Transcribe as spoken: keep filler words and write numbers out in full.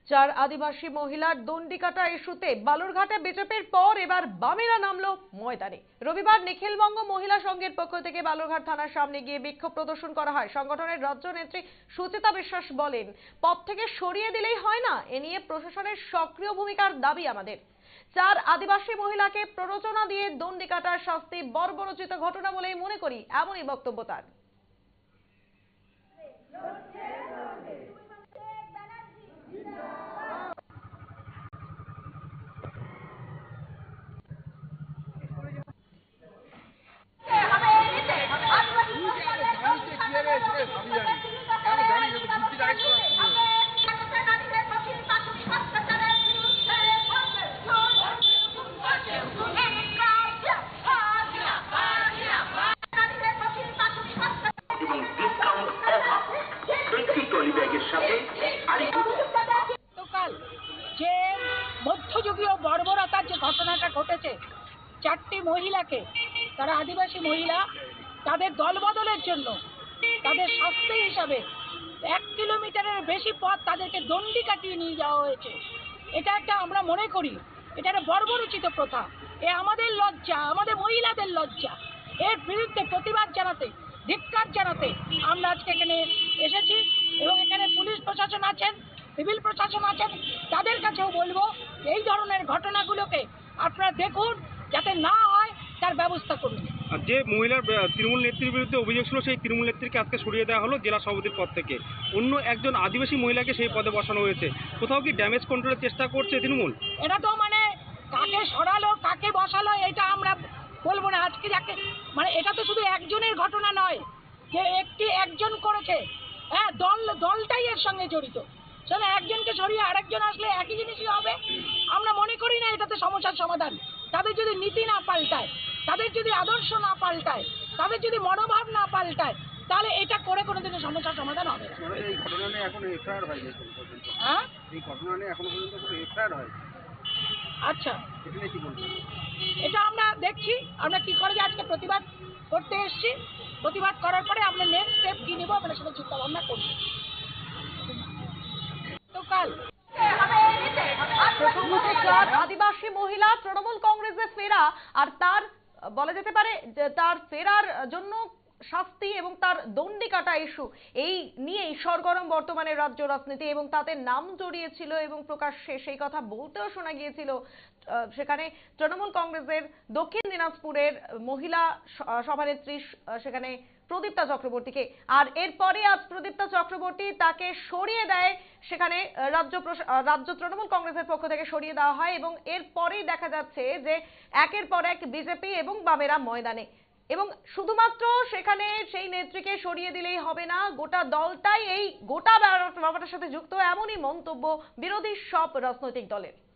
চার আদিবাসী মহিলার দণ্ডিকাটা ইস্যুতে বালুরঘাটে বিজেপির পর এবার বামেরা নামলো ময়দানে। রবিবার নিখিলবঙ্গ মহিলা সংঘের পক্ষ থেকে বালুরঘাট থানার সামনে গিয়ে বিক্ষোভ প্রদর্শন করা হয়। সংগঠনের রাজ্য নেত্রী সুচিতা বিশ্বাস বলেন, পদ থেকে সরিয়ে দিলেই হয় না, এ নিয়ে প্রশাসনের সক্রিয় ভূমিকার দাবি আমাদের। চার আদিবাসী মহিলাকে প্ররোচনা দিয়ে দণ্ডিকাটার শাস্তি বর্বরোচিত ঘটনা বলেই মনে করি, এমনই বক্তব্য তার। গতকাল যে মধ্যযুগীয় বর্বরতার যে ঘটনাটা ঘটেছে, চারটি মহিলাকে, তারা আদিবাসী মহিলা, তাদের দলবদলের জন্য তাদের শাস্তি হিসাবে এক কিলোমিটারের বেশি পথ তাদেরকে দণ্ডি কাটিয়ে নিয়ে যাওয়া হয়েছে। এটা একটা, আমরা মনে করি এটা একটা বর্বরোচিত প্রথা। এ আমাদের লজ্জা, আমাদের মহিলাদের লজ্জা। এর বিরুদ্ধে প্রতিবাদ জানাতে, ধিক্কার জানাতে আমরা আজকে এখানে এসেছি এবং এখানে পুলিশ প্রশাসন আছেন, সিভিল প্রশাসন আছেন, তাদের কাছেও বলবো এই ধরনের ঘটনাগুলোকে আপনারা দেখুন, যাতে না হয় তার ব্যবস্থা করুন। আর যে মহিলার তৃণমূল নেত্রীর বিরুদ্ধে অভিযোগ ছিল, সেই তৃণমূল নেত্রীকে আজকে সরিয়ে দেওয়া হলো জেলা সভাপতির পদ থেকে। অন্য একজন আদিবাসী মহিলাকে সেই পদে বসানো হয়েছে। কোথাও কি ড্যামেজ কন্ট্রোলের চেষ্টা করছে তৃণমূল? এটা তো মানে কাকে সরালো কাকে বসালো এটা আমরা বলবো না আজকে। যাকে মানে এটা তো শুধু একজনের ঘটনা নয় যে একটি একজন করেছে, হ্যাঁ, দল দলটাই এর সঙ্গে জড়িত। সেখানে একজনকে সরিয়ে আরেকজন আসলে একই জিনিসই হবে। আমরা মনে করি না এটাতে সমস্যার সমাধান। তাদের যদি নীতি না পাল্টায়, তাদের যদি আদর্শ না পাল্টায়, তাদের যদি মনোভাব না পাল্টায়, তাহলে এটা করে কোনোদিনও সমস্যার সমাধান হবে না। এই ঘটনা নিয়ে এখনো এফআইআর হয়নি পর্যন্ত। হ্যাঁ, এই ঘটনা নিয়ে এখনো পর্যন্ত কোনো এফআইআর হয়নি। আচ্ছা, এটা নিয়ে কি বলবেন? এটা আমরা দেখছি, আমরা কি করে যে আজকে প্রতিবাদ করতে এসেছি। প্রতিবাদ করার পরে আমরা নেক্সট স্টেপ কি নেবো আমরা সেটা চিন্তা ভাবনা করছি। তো কাল প্রসঙ্গত চার আদিবাসী মহিলা তৃণমূল কংগ্রেসে ফেরা, আর তার বলা যেতে পারে তার ফেরার জন্য শাস্তি এবং তার দণ্ডিকাটা ইস্যু, এই নিয়েই সরগরম বর্তমানে রাজ্য রাজনীতি এবং তাতে নাম জড়িয়েছিল এবং প্রকাশ্যে সেই কথা বলতেও শোনা গিয়েছিল সেখানে তৃণমূল কংগ্রেসের দক্ষিণ দিনাজপুরের মহিলা সভানেত্রী সেখানে প্রদীপ্তা চক্রবর্তীকে। আর এরপরে আজ প্রদীপ্তা চক্রবর্তী তাকে সরিয়ে দেয়, সেখানে রাজ্য রাজ্য তৃণমূল কংগ্রেসের পক্ষ থেকে সরিয়ে দেওয়া হয় এবং এরপরেই দেখা যাচ্ছে যে একের পর এক বিজেপি এবং বামেরা ময়দানে। এবং শুধুমাত্র সেখানে সেই নেত্রীকে সরিয়ে দিলেই হবে না, গোটা দলটাই এই গোটা ব্যাপারটার সাথে যুক্ত, এমনই মন্তব্য বিরোধী সব রাজনৈতিক দলের।